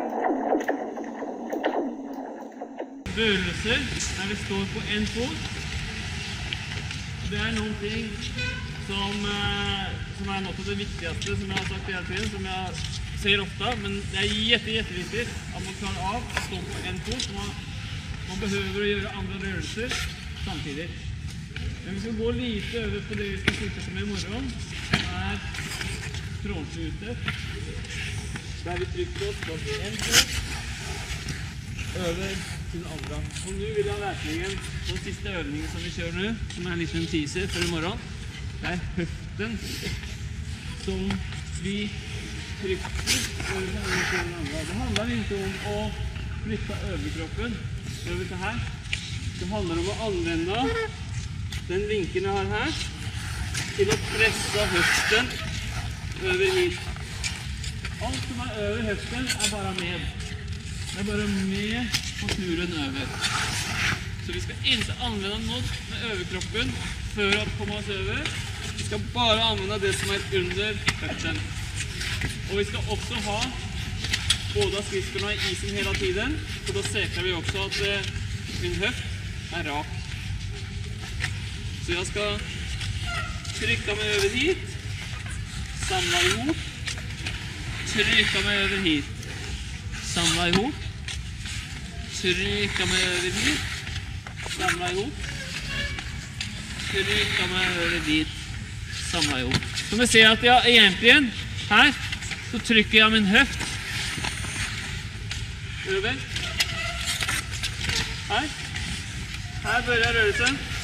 Rörelser när vi står på en fot. Det är någonting som är något av det viktigaste som jag har sagt hela tiden, som jag säger ofta, men det är jätteviktigt att man klarar av att stå på en fot. Man behöver göra andra rörelser samtidigt. Men vi ska gå lite över på det vi ska fortsätta med imorgon, som är frånskjutet. Där vi trycker oss på en fot över till den andra. Och nu vill jag verkligen, den sista övningen som vi kör nu, som är en liten teaser för imorgon, det är höften som vi trycker över till den andra. Det handlar inte om att flytta överkroppen över så här. Det handlar om att använda den vinkeln jag har här till att pressa höften över hit. Allt som är över höften är bara med. Det är bara med på turen över. Så vi ska inte använda något med överkroppen för att komma oss över. Vi ska bara använda det som är under höften. Och vi ska också ha båda skridskorna i isen hela tiden. Och då säkrar vi också att min höft är rak. Så jag ska trycka mig över hit. Samla ihop. Trycka mig över hit. Samla ihop. Trycka mig över hit. Samla ihop. Trycka mig över hit. Samla ihop. Som ni ser att jag egentligen här så trycker jag min höft över. Här börjar rörelsen.